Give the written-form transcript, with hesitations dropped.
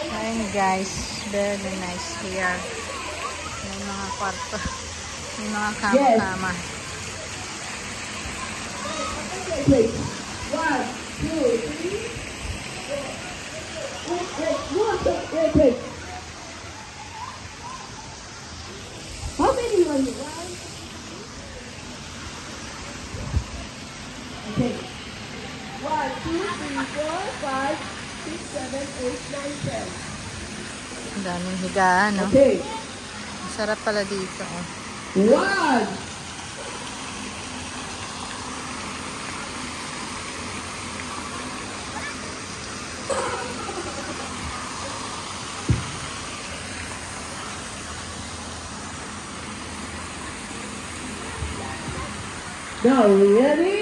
Ayun guys, very nice here. May mga kwarto. May mga kama-kama. Yes. 1, 2, 3. Wait. How many are you? 1. Okay. 1, 2, 3, 4, 5, 6, 7, 8, 9, 10. Ang daming higaan, no? Okay. Masarap pala dito, oh. 1. Now, ready?